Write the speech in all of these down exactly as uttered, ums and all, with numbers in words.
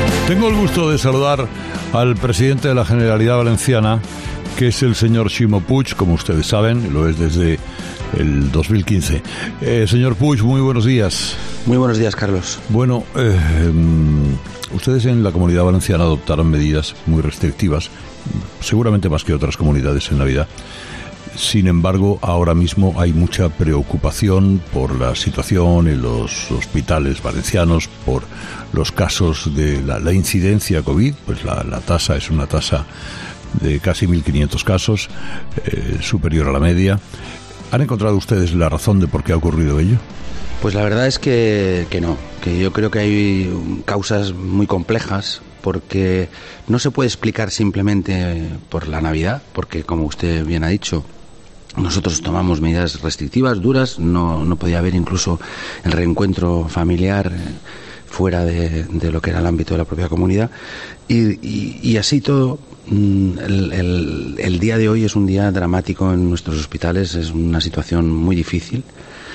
Tengo el gusto de saludar al presidente de la Generalidad Valenciana, que es el señor Ximo Puig, como ustedes saben, lo es desde el dos mil quince. Eh, señor Puig, muy buenos días. Muy buenos días, Carlos. Bueno, eh, ustedes en la Comunidad Valenciana adoptaron medidas muy restrictivas, seguramente más que otras comunidades en la vida. Sin embargo, ahora mismo hay mucha preocupación por la situación en los hospitales valencianos, por los casos de la, la incidencia COVID, pues la, la tasa es una tasa de casi mil quinientos casos, eh, superior a la media. ¿Han encontrado ustedes la razón de por qué ha ocurrido ello? Pues la verdad es que, que no, que yo creo que hay causas muy complejas, porque no se puede explicar simplemente por la Navidad, porque como usted bien ha dicho, nosotros tomamos medidas restrictivas, duras, no, no podía haber incluso el reencuentro familiar fuera de, de lo que era el ámbito de la propia comunidad, y, y, y así todo. El, el, el día de hoy es un día dramático en nuestros hospitales, es una situación muy difícil.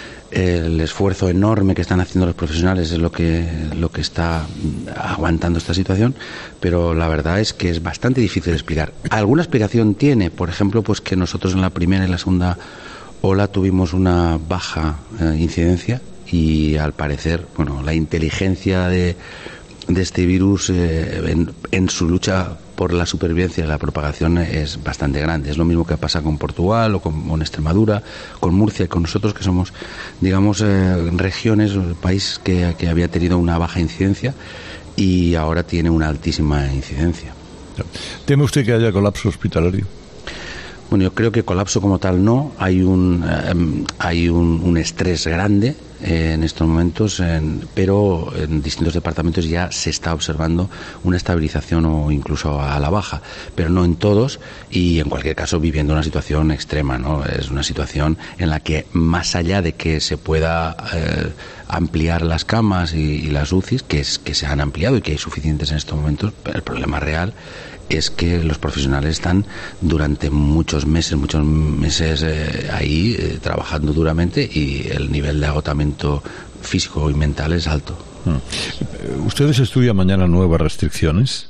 El esfuerzo enorme que están haciendo los profesionales es lo que, lo que está aguantando esta situación, pero la verdad es que es bastante difícil de explicar. Alguna explicación tiene, por ejemplo, pues que nosotros en la primera y la segunda ola tuvimos una baja eh, incidencia, y al parecer, bueno, la inteligencia de, de este virus eh, en, en su lucha por la supervivencia y la propagación es bastante grande. Es lo mismo que pasa con Portugal o con, con Extremadura, con Murcia y con nosotros, que somos, digamos, eh, regiones, país que, que había tenido una baja incidencia y ahora tiene una altísima incidencia. ¿Teme usted que haya colapso hospitalario? Bueno, yo creo que colapso como tal no. Hay un eh, hay un, un estrés grande eh, en estos momentos, en, pero en distintos departamentos ya se está observando una estabilización o incluso a la baja, pero no en todos, y en cualquier caso viviendo una situación extrema, ¿no? Es una situación en la que, más allá de que se pueda eh, ampliar las camas y, y las U C Is, que, es, que se han ampliado y que hay suficientes en estos momentos, el problema real es que los profesionales están durante muchos meses, muchos meses eh, ahí eh, trabajando duramente, y el nivel de agotamiento físico y mental es alto. ¿Ustedes estudian mañana nuevas restricciones?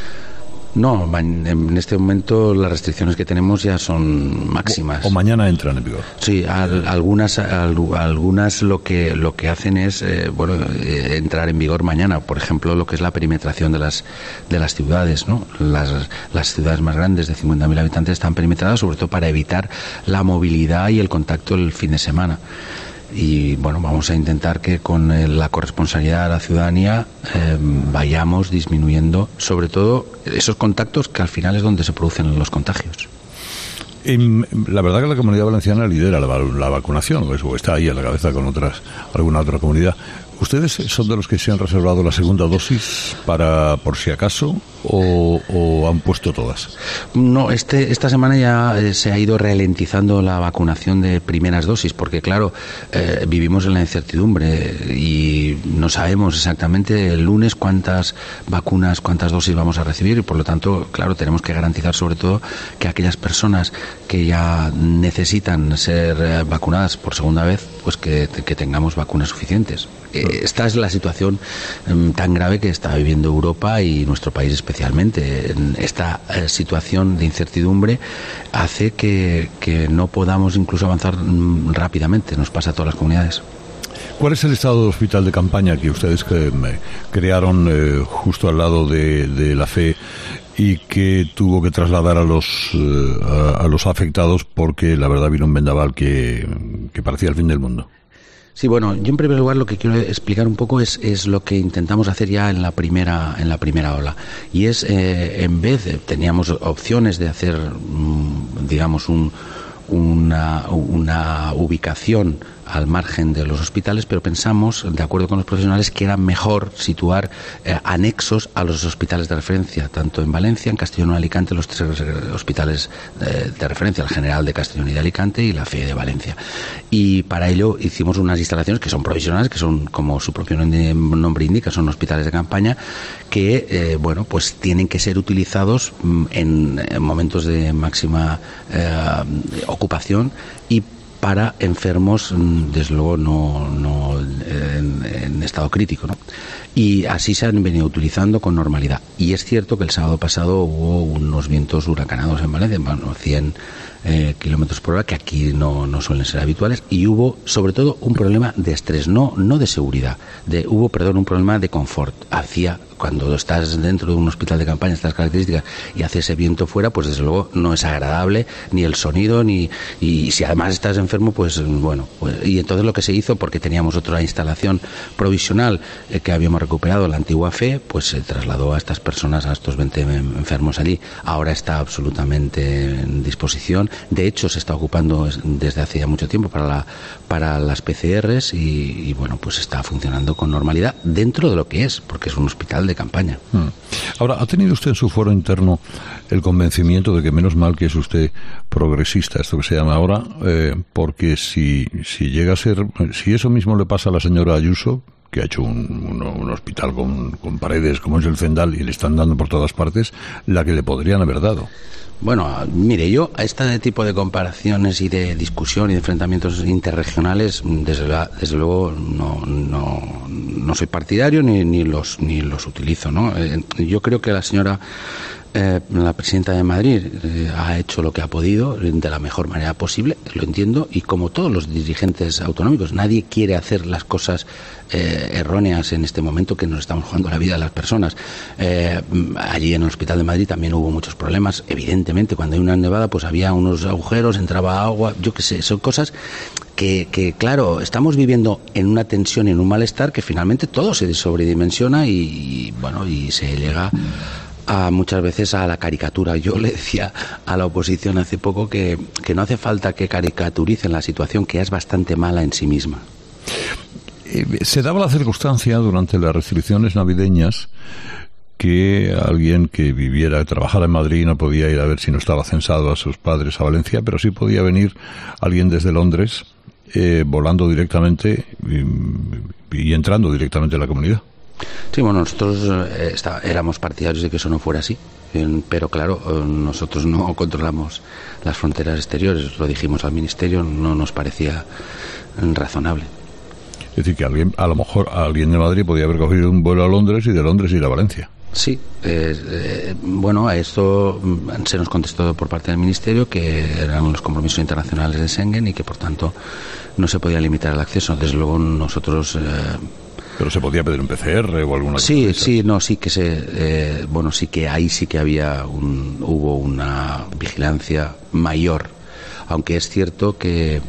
No, en este momento las restricciones que tenemos ya son máximas. O, o mañana entran en vigor. Sí, al, algunas al, algunas lo que lo que hacen es eh, bueno eh, entrar en vigor mañana. Por ejemplo, lo que es la perimetración de las de las ciudades, ¿no? Las las ciudades más grandes de cincuenta mil habitantes están perimetradas, sobre todo para evitar la movilidad y el contacto el fin de semana. Y bueno, vamos a intentar que con eh, la corresponsabilidad de la ciudadanía eh, vayamos disminuyendo sobre todo esos contactos, que al final es donde se producen los contagios. En, la verdad que la Comunidad Valenciana lidera la, la vacunación, o está ahí a la cabeza con otras alguna otra comunidad. ¿Ustedes son de los que se han reservado la segunda dosis para por si acaso o, o han puesto todas? No, este, esta semana ya eh, se ha ido ralentizando la vacunación de primeras dosis, porque claro, eh, vivimos en la incertidumbre y no sabemos exactamente el lunes cuántas vacunas, cuántas dosis vamos a recibir, y por lo tanto, claro, tenemos que garantizar sobre todo que aquellas personas que ya necesitan ser eh, vacunadas por segunda vez, pues que, que tengamos vacunas suficientes. Esta es la situación um, tan grave que está viviendo Europa y nuestro país especialmente. Esta eh, situación de incertidumbre hace que, que no podamos incluso avanzar um, rápidamente. Nos pasa a todas las comunidades. ¿Cuál es el estado del hospital de campaña que ustedes que, me, crearon eh, justo al lado de, de la Fe y que tuvo que trasladar a los eh, a, a los afectados porque la verdad vino un vendaval que, que parecía el fin del mundo? Sí, bueno, yo en primer lugar lo que quiero explicar un poco es, es lo que intentamos hacer ya en la primera en la primera ola, y es eh, en vez de, teníamos opciones de hacer digamos un una, una ubicación al margen de los hospitales, pero pensamos, de acuerdo con los profesionales, que era mejor situar eh, anexos a los hospitales de referencia, tanto en Valencia, en Castellón y Alicante, los tres hospitales eh, de referencia, el General de Castellón y de Alicante y la F E de Valencia. Y para ello hicimos unas instalaciones que son provisionales, que son, como su propio nombre indica, son hospitales de campaña, que, eh, bueno, pues tienen que ser utilizados en, en momentos de máxima eh, ocupación y para enfermos, desde luego, no, no en, en estado crítico, ¿no? Y así se han venido utilizando con normalidad. Y es cierto que el sábado pasado hubo unos vientos huracanados en Valencia, bueno, cien eh, kilómetros por hora, que aquí no, no suelen ser habituales, y hubo sobre todo un problema de estrés, no, no de seguridad, de, hubo, perdón, un problema de confort. Hacía, cuando estás dentro de un hospital de campaña, estas características, y hace ese viento fuera, pues desde luego no es agradable, ni el sonido, ni y si además estás enfermo, pues bueno, pues, y entonces lo que se hizo, porque teníamos otra instalación provisional eh, que habíamos recuperado, la antigua F E, pues se trasladó a estas personas, a estos veinte enfermos allí. Ahora está absolutamente en disposición. De hecho, se está ocupando desde hace ya mucho tiempo para la, para las P C Rs y, y bueno, pues está funcionando con normalidad dentro de lo que es, porque es un hospital de campaña. Hmm. Ahora, ¿ha tenido usted en su foro interno el convencimiento de que menos mal que es usted progresista, esto que se llama ahora, eh, porque si, si llega a ser, si eso mismo le pasa a la señora Ayuso, que ha hecho un, un, un hospital con, con paredes como es el Zendal y le están dando por todas partes, la que le podrían haber dado? Bueno, mire, yo a este tipo de comparaciones y de discusión y de enfrentamientos interregionales, desde, la, desde luego no, no, no soy partidario ni, ni los ni los utilizo, ¿no? Eh, yo creo que la señora Eh, la presidenta de Madrid eh, ha hecho lo que ha podido de la mejor manera posible, lo entiendo, y como todos los dirigentes autonómicos, nadie quiere hacer las cosas eh, erróneas en este momento que nos estamos jugando la vida de las personas. Eh, allí en el Hospital de Madrid también hubo muchos problemas, evidentemente, cuando hay una nevada pues había unos agujeros, entraba agua, yo qué sé, son cosas que, que claro, estamos viviendo en una tensión y en un malestar que finalmente todo se sobredimensiona y, y bueno, y se llega a muchas veces a la caricatura. Yo le decía a la oposición hace poco que, que no hace falta que caricaturicen la situación, que es bastante mala en sí misma. Se daba la circunstancia durante las restricciones navideñas que alguien que viviera, trabajara en Madrid, no podía ir a ver si no estaba censado a sus padres a Valencia, pero sí podía venir alguien desde Londres eh, volando directamente y, y entrando directamente en la comunidad. Sí, bueno, nosotros eh, está, éramos partidarios de que eso no fuera así, eh, pero claro, eh, nosotros no controlamos las fronteras exteriores, lo dijimos al Ministerio, no nos parecía eh, razonable. Es decir, que alguien, a lo mejor alguien de Madrid podía haber cogido un vuelo a Londres y de Londres ir a Valencia. Sí, eh, eh, bueno, a esto se nos contestó por parte del Ministerio que eran los compromisos internacionales de Schengen y que por tanto no se podía limitar el acceso. Desde luego nosotros... Eh, Pero se podía pedir un P C R o alguna cosa. Sí, sí, no, sí que se, eh, bueno, sí que ahí sí que había un, hubo una vigilancia mayor, aunque es cierto que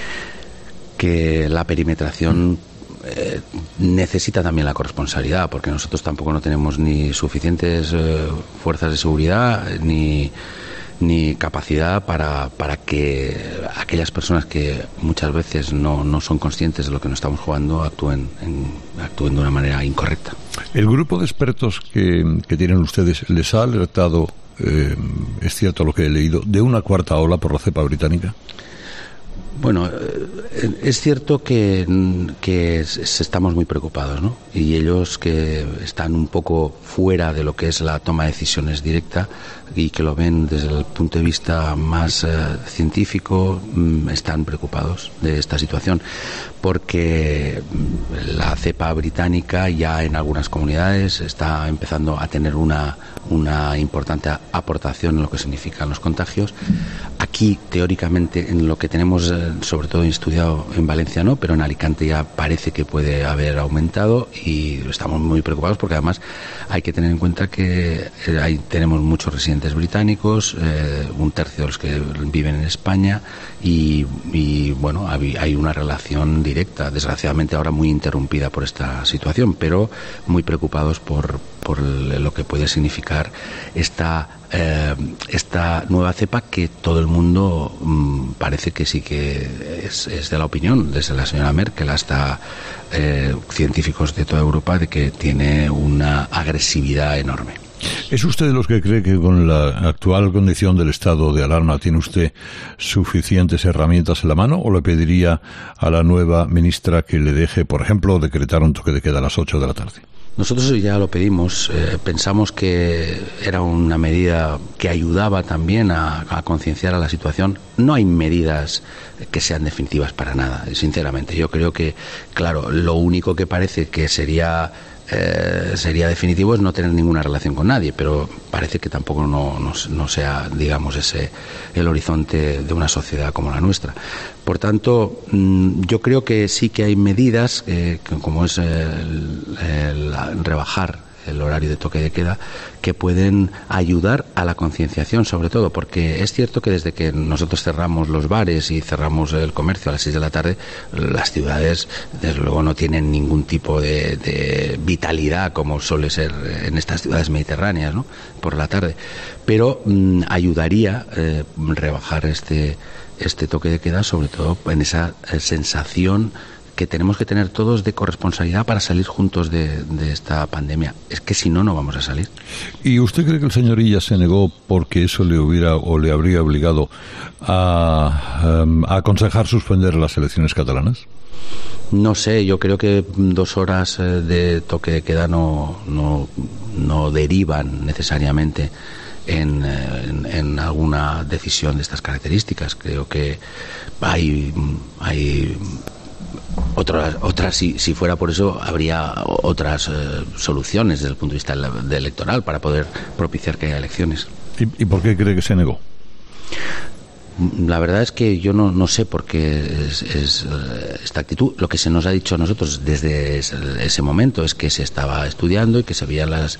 que la perimetración eh, necesita también la corresponsabilidad, porque nosotros tampoco no tenemos ni suficientes eh, fuerzas de seguridad ni ni capacidad para, para que aquellas personas que muchas veces no, no son conscientes de lo que nos estamos jugando actúen, en, actúen de una manera incorrecta. ¿El grupo de expertos que, que tienen ustedes les ha alertado, eh, es cierto lo que he leído, de una cuarta ola por la cepa británica? Bueno, es cierto que, que estamos muy preocupados, ¿no? Y ellos que están un poco fuera de lo que es la toma de decisiones directa y que lo ven desde el punto de vista más eh, científico, están preocupados de esta situación, porque la cepa británica ya en algunas comunidades está empezando a tener una, una importante aportación en lo que significan los contagios. Aquí, teóricamente, en lo que tenemos, eh, sobre todo estudiado en Valencia, no, pero en Alicante ya parece que puede haber aumentado y estamos muy preocupados porque además hay que tener en cuenta que eh, hay, tenemos muchos residentes británicos, eh, un tercio de los que viven en España y, y bueno, hay, hay una relación directa, desgraciadamente ahora muy interrumpida por esta situación, pero muy preocupados por, por lo que puede significar esta Eh, esta nueva cepa que todo el mundo mmm, parece que sí que es, es de la opinión, desde la señora Merkel hasta eh, científicos de toda Europa, de que tiene una agresividad enorme. ¿Es usted de los que cree que con la actual condición del estado de alarma tiene usted suficientes herramientas en la mano, o le pediría a la nueva ministra que le deje, por ejemplo, decretar un toque de queda a las ocho de la tarde? Nosotros ya lo pedimos, eh, pensamos que era una medida que ayudaba también a, a concienciar a la situación. No hay medidas que sean definitivas para nada, sinceramente. Yo creo que, claro, lo único que parece que sería eh, sería definitivo es no tener ninguna relación con nadie, pero parece que tampoco no, no, no sea, digamos, ese el horizonte de una sociedad como la nuestra. Por tanto, yo creo que sí que hay medidas, eh, como es el, el rebajar el horario de toque de queda, que pueden ayudar a la concienciación, sobre todo, porque es cierto que desde que nosotros cerramos los bares y cerramos el comercio a las seis de la tarde, las ciudades, desde luego, no tienen ningún tipo de, de vitalidad como suele ser en estas ciudades mediterráneas, ¿no?, por la tarde. Pero mmm, ayudaría eh, rebajar este, este toque de queda, sobre todo en esa eh, sensación que tenemos que tener todos de corresponsabilidad para salir juntos de, de esta pandemia. Es que si no, no vamos a salir. ¿Y usted cree que el señor Illa se negó porque eso le hubiera o le habría obligado a, um, a aconsejar suspender las elecciones catalanas? No sé, yo creo que dos horas de toque de queda no, no, no derivan necesariamente En, en, en alguna decisión de estas características. Creo que hay, hay otras, otras si, si fuera por eso, habría otras eh, soluciones desde el punto de vista de electoral para poder propiciar que haya elecciones. ¿Y, y por qué cree que se negó? La verdad es que yo no, no sé por qué es, es esta actitud. Lo que se nos ha dicho a nosotros desde ese, ese momento es que se estaba estudiando y que se veían las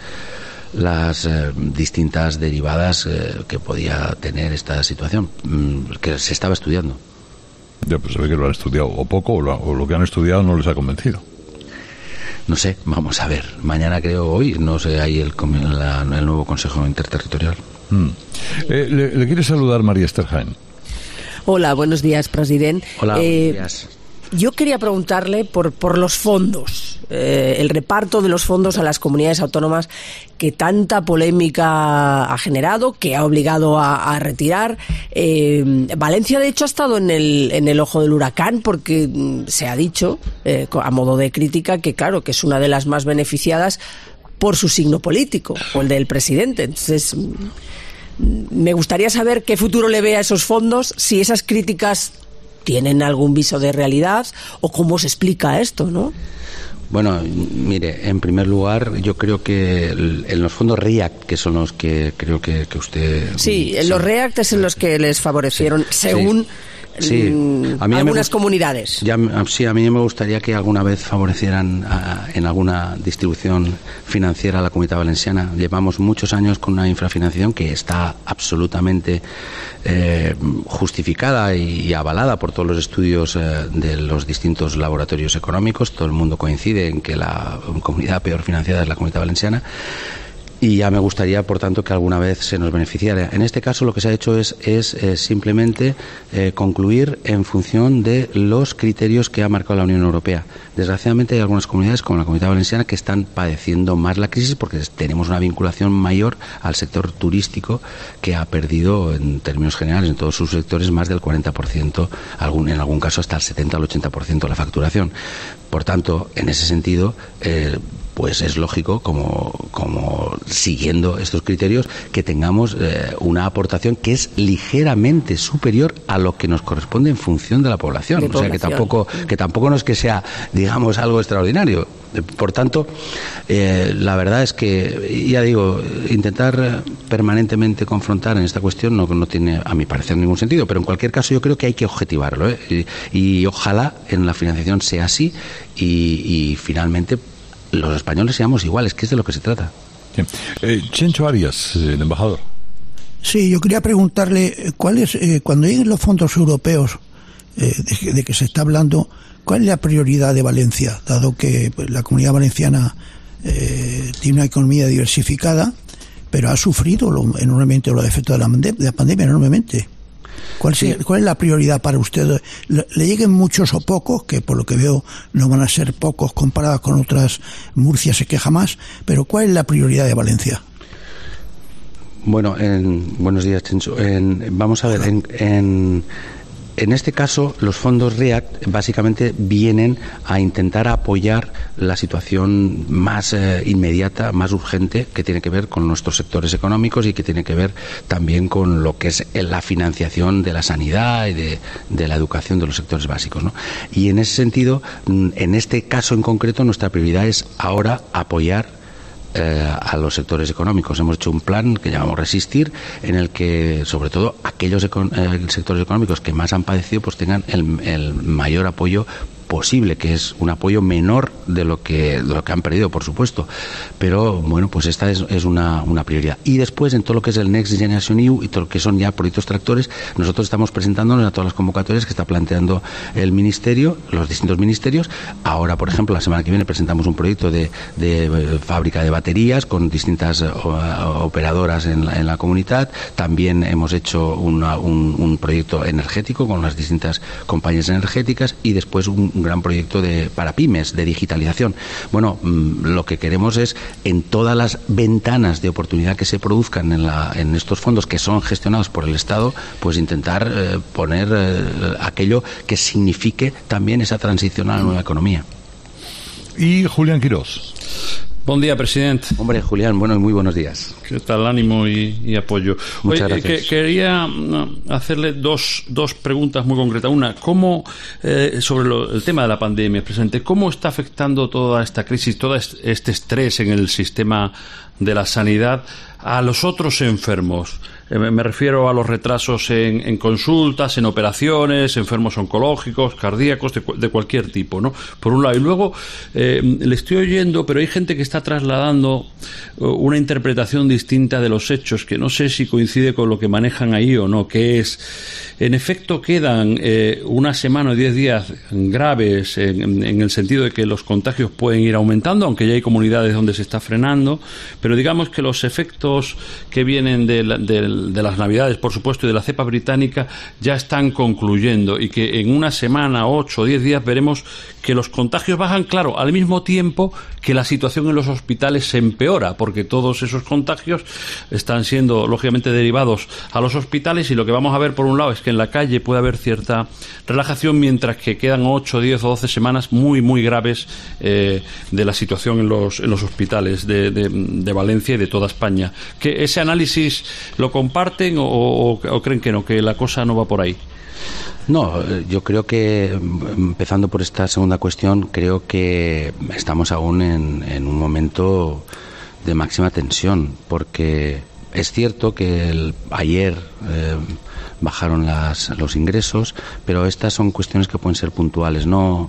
las eh, distintas derivadas eh, que podía tener esta situación, mm, que se estaba estudiando. Ya, pues se ve que lo han estudiado o poco, o lo, o lo que han estudiado no les ha convencido. No sé, vamos a ver. Mañana, creo, hoy, no sé, hay el, la, el nuevo Consejo Interterritorial. Mm. Eh, le, le quiere saludar María Esther Jaén. Hola, buenos días, presidente. Hola, eh, buenos días. Yo quería preguntarle por, por los fondos, eh, el reparto de los fondos a las comunidades autónomas que tanta polémica ha generado, que ha obligado a, a retirar. Eh, Valencia, de hecho, ha estado en el, en el ojo del huracán porque mm, se ha dicho, eh, a modo de crítica, que claro, que es una de las más beneficiadas por su signo político, o el del presidente. Entonces, mm, me gustaría saber qué futuro le ve a esos fondos, si esas críticas tienen algún viso de realidad o cómo se explica esto, ¿no? Bueno, mire, en primer lugar, yo creo que el, en los fondos REACT, que son los que creo que, que usted... Sí, en los REACT es en los que les favorecieron, sí, según... Sí. Sí, a mí algunas me, comunidades. Ya, sí, a mí me gustaría que alguna vez favorecieran a, en alguna distribución financiera a la Comunidad Valenciana. Llevamos muchos años con una infrafinanciación que está absolutamente eh, justificada y, y avalada por todos los estudios eh, de los distintos laboratorios económicos. Todo el mundo coincide en que la comunidad peor financiada es la Comunidad Valenciana. Y ya me gustaría, por tanto, que alguna vez se nos beneficiara. En este caso, lo que se ha hecho es, es, es simplemente eh, concluir en función de los criterios que ha marcado la Unión Europea. Desgraciadamente, hay algunas comunidades, como la Comunidad Valenciana, que están padeciendo más la crisis porque tenemos una vinculación mayor al sector turístico, que ha perdido, en términos generales, en todos sus sectores, más del cuarenta por ciento, algún, en algún caso hasta el setenta al ochenta por ciento de la facturación. Por tanto, en ese sentido, eh, pues es lógico, como, como siguiendo estos criterios, que tengamos eh, una aportación que es ligeramente superior a lo que nos corresponde en función de la población. De o población. sea, que tampoco, que tampoco no es que sea, digamos, algo extraordinario. Por tanto, eh, la verdad es que, ya digo, intentar permanentemente confrontar en esta cuestión no, no tiene, a mi parecer, ningún sentido, pero en cualquier caso yo creo que hay que objetivarlo, ¿eh? y, y ojalá en la financiación sea así y, y finalmente los españoles seamos iguales, que es de lo que se trata. Sí. Eh, Chencho Arias, el embajador. Sí, yo quería preguntarle, ¿cuál es, eh, cuando lleguen los fondos europeos, eh, de, de que se está hablando, cuál es la prioridad de Valencia, dado que pues, la Comunidad Valenciana eh, tiene una economía diversificada, pero ha sufrido lo, enormemente los efectos de la, de la pandemia, enormemente? ¿Cuál, sí. se, ¿Cuál es la prioridad para usted? ¿Le, ¿Le lleguen muchos o pocos? Que por lo que veo no van a ser pocos comparados con otras. Murcia se queja más, pero ¿cuál es la prioridad de Valencia? Bueno, en, buenos días, Chencho. En, vamos a ver, en, en en este caso, los fondos REACT básicamente vienen a intentar apoyar la situación más eh, inmediata, más urgente, que tiene que ver con nuestros sectores económicos y que tiene que ver también con lo que es la financiación de la sanidad y de, de la educación de los sectores básicos, ¿no? Y en ese sentido, en este caso en concreto, nuestra prioridad es ahora apoyar Eh, a los sectores económicos. Hemos hecho un plan que llamamos Resistir, en el que sobre todo aquellos econ eh, sectores económicos que más han padecido pues tengan el, el mayor apoyo posible, que es un apoyo menor de lo que de lo que han perdido, por supuesto, pero bueno, pues esta es, es una, una prioridad. Y después, en todo lo que es el Next Generation E U y todo lo que son ya proyectos tractores, nosotros estamos presentándonos a todas las convocatorias que está planteando el Ministerio, los distintos ministerios. Ahora, por ejemplo, la semana que viene presentamos un proyecto de, de fábrica de baterías con distintas uh, operadoras en la, en la comunidad. También hemos hecho una, un, un proyecto energético con las distintas compañías energéticas, y después un un gran proyecto de, para pymes, de digitalización. Bueno, lo que queremos es, en todas las ventanas de oportunidad que se produzcan en, la, en estos fondos que son gestionados por el Estado, pues intentar eh, poner eh, aquello que signifique también esa transición a la nueva economía. Y Julián Quirós. Buen día, presidente. Hombre, Julián, bueno, y muy buenos días. ¿Qué tal? Ánimo y, y apoyo. Muchas Oye, gracias. Que, quería hacerle dos, dos preguntas muy concretas. Una, ¿cómo, eh, sobre lo, el tema de la pandemia, presidente, cómo está afectando toda esta crisis, todo este estrés en el sistema de la sanidad a los otros enfermos? Eh, me refiero a los retrasos en, en consultas, en operaciones, enfermos oncológicos, cardíacos, de, de cualquier tipo, ¿no? Por un lado. Y luego, eh, le estoy oyendo, pero hay gente que está trasladando una interpretación distinta de los hechos, que no sé si coincide con lo que manejan ahí o no, que es, en efecto, quedan eh, una semana o diez días graves en, en el sentido de que los contagios pueden ir aumentando, aunque ya hay comunidades donde se está frenando, pero digamos que los efectos que vienen de, la, de, de las Navidades, por supuesto, y de la cepa británica ya están concluyendo, y que en una semana, ocho o diez días, veremos que los contagios bajan, claro, al mismo tiempo que la situación en los hospitales se empeora, porque todos esos contagios están siendo, lógicamente, derivados a los hospitales, y lo que vamos a ver, por un lado, es que en la calle puede haber cierta relajación, mientras que quedan ocho, diez o doce semanas muy, muy graves eh, de la situación en los, en los hospitales de, de, de Valencia y de toda España. ¿Que ese análisis lo comparten o, o, o creen que no, que la cosa no va por ahí? No, yo creo que, empezando por esta segunda cuestión, creo que estamos aún en, en un momento de máxima tensión, porque es cierto que el, ayer eh, bajaron las, los ingresos, pero estas son cuestiones que pueden ser puntuales. No,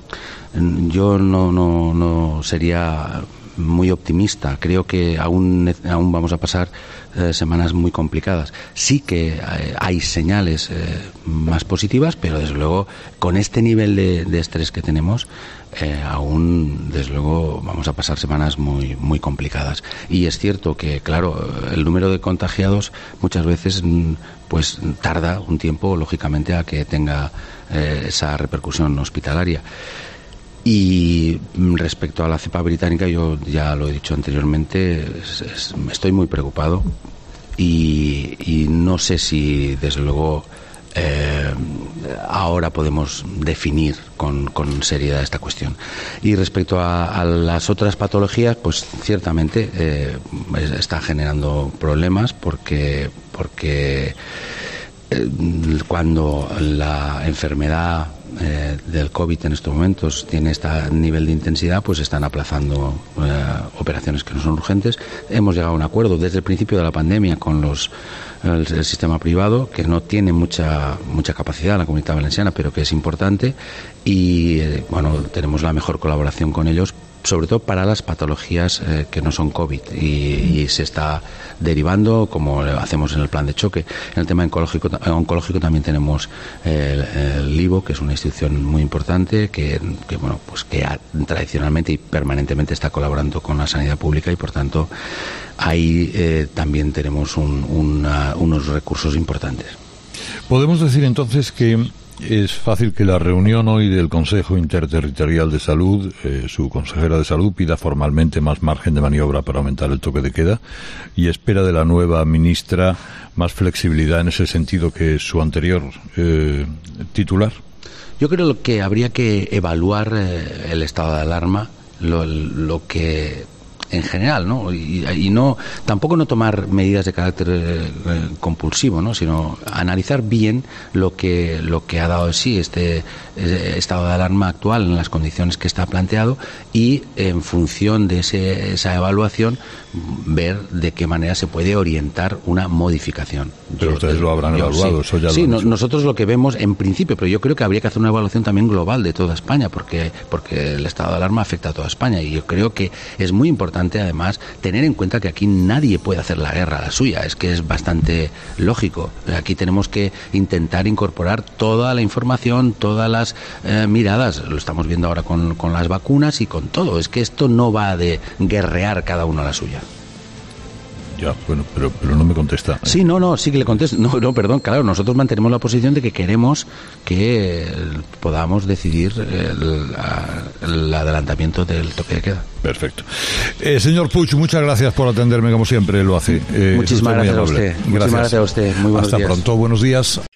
yo no, no, no sería muy optimista. Creo que aún, aún vamos a pasar eh, semanas muy complicadas. Sí que eh, hay señales eh, más positivas, pero desde luego con este nivel de, de estrés que tenemos, eh, aún desde luego vamos a pasar semanas muy, muy complicadas. Y es cierto que, claro, el número de contagiados muchas veces pues tarda un tiempo, lógicamente, a que tenga eh, esa repercusión hospitalaria. Y respecto a la cepa británica, yo ya lo he dicho anteriormente, es, es, estoy muy preocupado y, y no sé si, desde luego, eh, ahora podemos definir con, con seriedad esta cuestión. Y respecto a, a las otras patologías, pues ciertamente eh, está generando problemas porque, porque eh, cuando la enfermedad Eh, del COVID en estos momentos tiene este nivel de intensidad, pues están aplazando eh, operaciones que no son urgentes. Hemos llegado a un acuerdo desde el principio de la pandemia con los el, el sistema privado, que no tiene mucha mucha capacidad en la Comunidad Valenciana, pero que es importante, y eh, bueno, tenemos la mejor colaboración con ellos, sobre todo para las patologías eh, que no son COVID, y, y se está derivando, como hacemos en el plan de choque. En el tema oncológico, oncológico también tenemos el, el I V O, que es una institución muy importante que, que bueno, pues que ha, tradicionalmente y permanentemente está colaborando con la sanidad pública, y por tanto ahí eh, también tenemos un, una, unos recursos importantes. Podemos decir entonces que es fácil que la reunión hoy del Consejo Interterritorial de Salud, eh, su consejera de Salud, pida formalmente más margen de maniobra para aumentar el toque de queda y espera de la nueva ministra más flexibilidad en ese sentido que su anterior eh, titular. Yo creo que habría que evaluar eh, el estado de alarma, lo, lo que en general, ¿no? Y, y no tampoco no tomar medidas de carácter eh, compulsivo, ¿no? Sino analizar bien lo que lo que ha dado de sí este eh, estado de alarma actual en las condiciones que está planteado y en función de ese, esa evaluación ver de qué manera se puede orientar una modificación. Pero yo, ustedes lo habrán yo, evaluado, sí, eso ya sí, lo no, han nosotros lo que vemos en principio, pero yo creo que habría que hacer una evaluación también global de toda España, porque porque el estado de alarma afecta a toda España y yo creo que es muy importante además tener en cuenta que aquí nadie puede hacer la guerra a la suya, es que es bastante lógico. Aquí tenemos que intentar incorporar toda la información, todas las eh, miradas, lo estamos viendo ahora con, con las vacunas y con todo, es que esto no va de guerrear cada uno a la suya. Ya, bueno, pero, pero no me contesta. Sí, no, no, sí que le contesto. No, no, perdón, claro, nosotros mantenemos la posición de que queremos que podamos decidir el, el adelantamiento del toque de queda. Perfecto. Eh, señor Puig, muchas gracias por atenderme como siempre lo hace. Eh, Muchísimas gracias a usted. Muchísimas gracias a usted. Muy buenos Hasta días. pronto, buenos días.